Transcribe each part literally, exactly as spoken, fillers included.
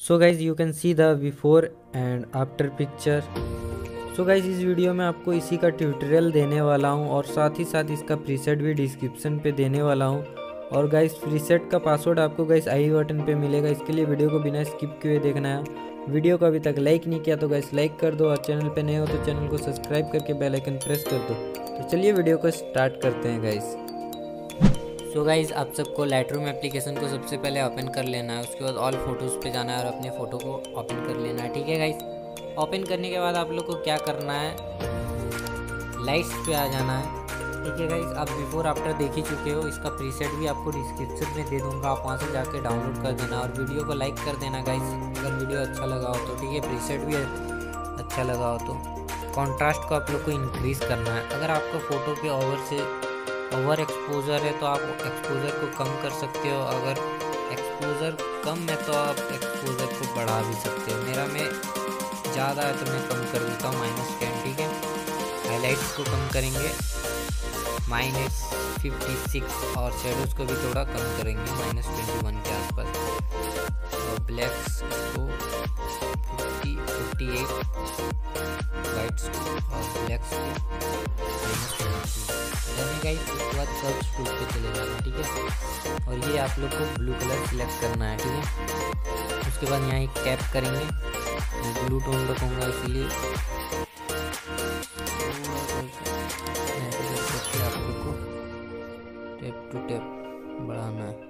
So guys you can see the before and after picture. So guys इस video में आपको इसी का ट्यूटोरियल देने वाला हूं और साथ ही साथ इसका प्रीसेट भी डिस्क्रिप्शन पे देने वाला हूं। और गाइज प्रीसेट का पासवर्ड आपको गाइज आई बटन पे मिलेगा, इसके लिए वीडियो को बिना स्किप किए देखना है। वीडियो को अभी तक लाइक नहीं किया तो गाइज लाइक कर दो और चैनल पे नए हो तो चैनल को सब्सक्राइब करके बेल आइकन प्रेस कर दो। तो चलिए वीडियो को स्टार्ट करते हैं गाइज। सो गाइज़ आप सबको लाइटरूम एप्लीकेशन को सबसे पहले ओपन कर लेना है, उसके बाद ऑल फोटोज़ पे जाना है और अपने फ़ोटो को ओपन कर लेना है। ठीक है गाइज़, ओपन करने के बाद आप लोग को क्या करना है, लाइट्स पे आ जाना है। ठीक है गाइज़, आप बिफोर आफ्टर देख ही चुके हो, इसका प्रीसेट भी आपको डिस्क्रिप्शन में दे दूंगा, आप वहाँ से जाके डाउनलोड कर देना और वीडियो को लाइक कर देना गाइज़ अगर वीडियो अच्छा लगा हो तो। ठीक है, प्रीसेट भी अच्छा लगा हो तो। कॉन्ट्रास्ट को आप लोग को इंक्रीज़ करना है। अगर आपका फ़ोटो पे ओवर से ओवर एक्सपोजर है तो आप एक्सपोजर को कम कर सकते हो, अगर एक्सपोजर कम है तो आप एक्सपोजर को बढ़ा भी सकते हो। मेरा में ज़्यादा है तो मैं कम कर देता हूँ, माइनस टेन। ठीक है, हाईलाइट्स को कम करेंगे माइनस फिफ्टी सिक्स और शेडोज़ को भी थोड़ा कम करेंगे माइनस ट्वेंटी वन के आसपास। और ब्लैक्स को फिफ्टी फिफ्टी एट, वाइट्स को और ब्लैक्स को माइनस ट्वेंटी गाइस। उसके बाद कर्व्स टूल पे चले जाना। ठीक है, और ये आप लोग को ब्लू कलर सिलेक्ट करना है। ठीक है, उसके बाद यहाँ एक टैप करेंगे, मैं ब्लू टोन रखूँगा इसीलिए आप लोग को टैप टू टैप बढ़ाना है।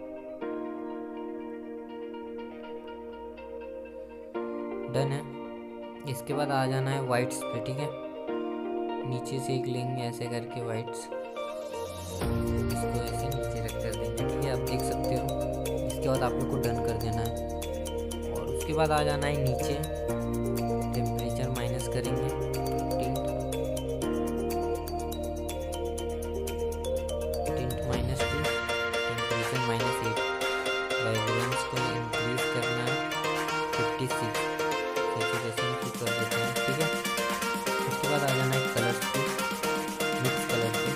डन है। इसके बाद आ जाना है वाइट्स पे। ठीक है, नीचे से एक लेंगे ऐसे करके वाइट्स, इसको ऐसे नीचे रख कर देंगे। ठीक है, आप देख सकते हो। इसके बाद आप लोग को डन कर देना है और उसके बाद आ जाना है नीचे, टेम्परेचर माइनस करेंगे, tint tint minus two, temperature minus eight, vibrance को इंक्रीज करना है फिफ्टी सिक्स, सैचुरेशन को कर देते हैं। ठीक है, उसके बाद आ जाना है कलर्स पे, मिक्स कलर पे,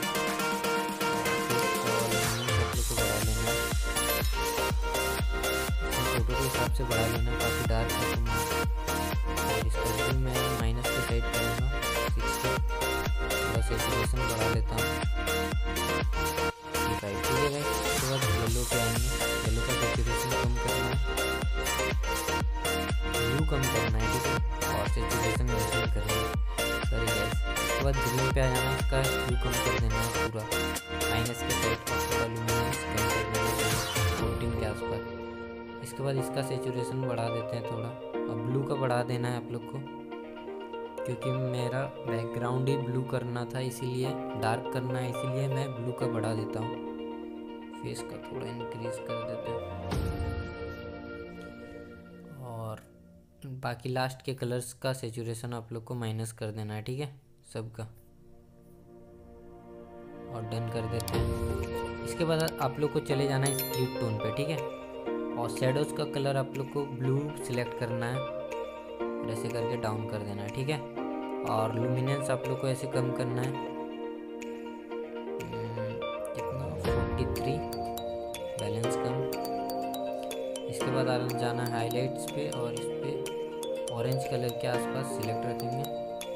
फोटो के हिसाब से बढ़ा लेना, काफ़ी डार्क है और इसका भी मैं माइनस पे टाइप करूँगा सिक्सटी, थोड़ा सैचुरेशन बढ़ा लेता हूँ फाइव। ठीक है गाइस, उसके बाद येलो पे आएंगे, येलो का सैचुरेशन कम करना है, ब्लू कम करना है। ठीक है, और सैचुरेशन मेंटेन करना है, सॉरी गाइस। उसके बाद ग्रीन पे आ जाना है, इसका ब्लू कम कर देना है पूरा, माइनस के साइड का थोड़ा लुमिनेंस कम कर देना है फोर्टीन के आसपास। इसके बाद इसका सैचुरेशन बढ़ा देते हैं थोड़ा, और ब्लू का बढ़ा देना है आप लोग को, क्योंकि मेरा बैकग्राउंड ही ब्लू करना था, इसीलिए डार्क करना है, इसीलिए मैं ब्लू का बढ़ा देता हूँ। फेस का थोड़ा इंक्रीज कर देते हैं और बाकी लास्ट के कलर्स का सैचुरेशन आप लोग को माइनस कर देना है। ठीक है, सबका, और डन कर देते हैं। इसके बाद आप लोग को चले जाना है स्प्लिट टोन पे। ठीक है, और शेडोज़ का कलर आप लोग को ब्लू सिलेक्ट करना है और ऐसे करके डाउन कर देना है। ठीक है, और लुमिनेंस आप लोग को ऐसे कम करना है, कितना फोर्टी थ्री, बैलेंस कम। इसके बाद आ जाना है हाईलाइट्स पे और इस पे ऑरेंज कलर के आसपास सिलेक्ट रखेंगे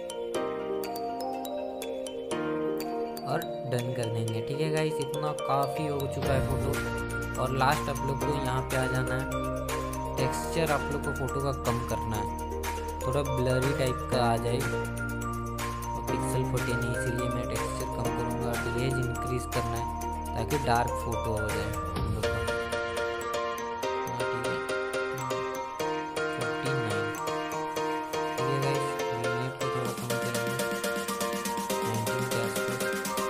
और डन कर देंगे। ठीक है गाइस, इतना काफ़ी हो चुका है फ़ोटो। और लास्ट आप लोग को यहाँ पे आ जाना है, टेक्सचर आप लोग को फ़ोटो का कम करना है, थोड़ा ब्लरी टाइप का आ जाए, और पिक्सल फटे नहीं, इसीलिए मैं टेक्सचर कम करूँगा। ग्लेज इंक्रीज़ करना है ताकि डार्क फ़ोटो हो जाए हम लोग का। Forty nine. ठीक है गाइस, मिनट को थोड़ा कम करेंगे नाइनटीन के आसपास।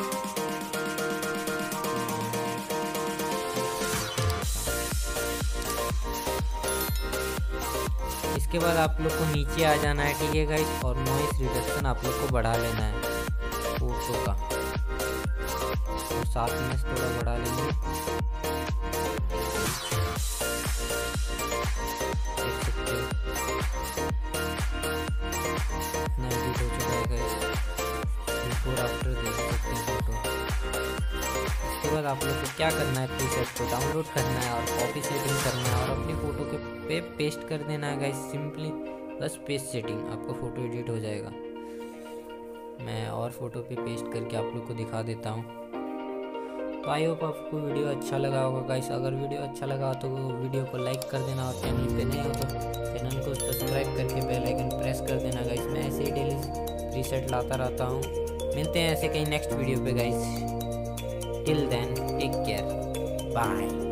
इसके बाद आप लोग को नीचे आ जाना है। ठीक है गाइस, और नॉइस रिडक्शन आप लोग को बढ़ा लेना है फोटो का, तो साथ में थोड़ा बढ़ा लेंगे, देख सकते हो इतना एडिट हो चुका है गाइस, बिफोर आफ्टर देख सकते हैं फोटो। उसके बाद आप लोग को क्या करना है, प्रीसेट को डाउनलोड करना है और कॉपी सेटिंग करना है और अपनी फ़ोटो के पे पेस्ट कर देना है गाइस। सिंपली बस पेस्ट सेटिंग, आपका फ़ोटो एडिट हो जाएगा। मैं और फ़ोटो पे पेस्ट करके आप लोग को दिखा देता हूँ। तो आई होप आपको वीडियो अच्छा लगा होगा गाइस। अगर वीडियो अच्छा लगा तो वीडियो को लाइक कर देना और चैनल पे नए हो तो चैनल को सब्सक्राइब करके बेल आइकन प्रेस कर देना गाइस। मैं ऐसे ही डेली प्रीसेट लाता रहता हूँ। मिलते हैं ऐसे कहीं नेक्स्ट वीडियो पे guys. Till then take care, bye.